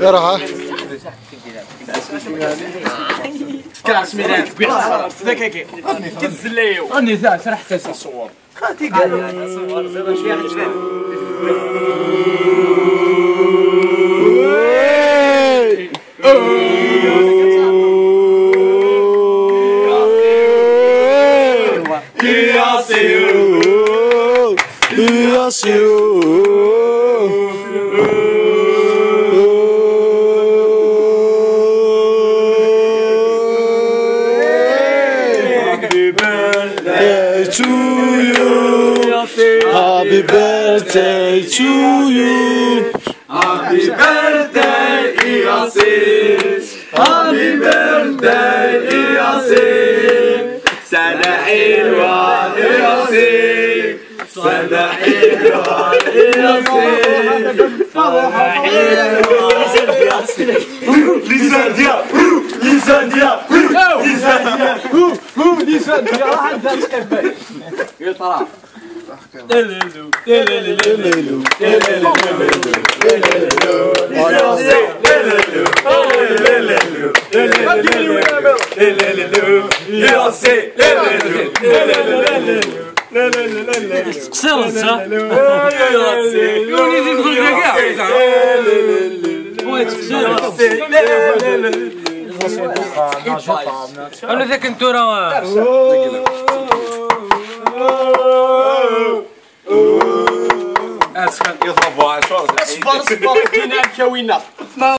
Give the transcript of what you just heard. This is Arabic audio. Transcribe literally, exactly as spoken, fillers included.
راح كاس ميلاد ذاك كتزليو راني ذا سرحت تصور خاتي قال صور زعما شي واحد جديد Happy birthday to you. Happy birthday, Yasin. Happy birthday, Yasin. Sana حلوة Yasin. Sana حلوة Yasin. Sana حلوة Yasin. Lisandia, Lisandia, Lisandia, Lisandia راح نتكفى يطلع ليلو ليلو ليلو انا ذاك انتو راه يضربوا عشرة اصبر اصبر كاين كاوينه